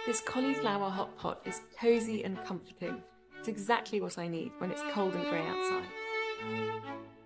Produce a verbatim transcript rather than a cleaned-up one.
This cauliflower hot pot is cosy and comforting. It's exactly what I need when it's cold and grey outside.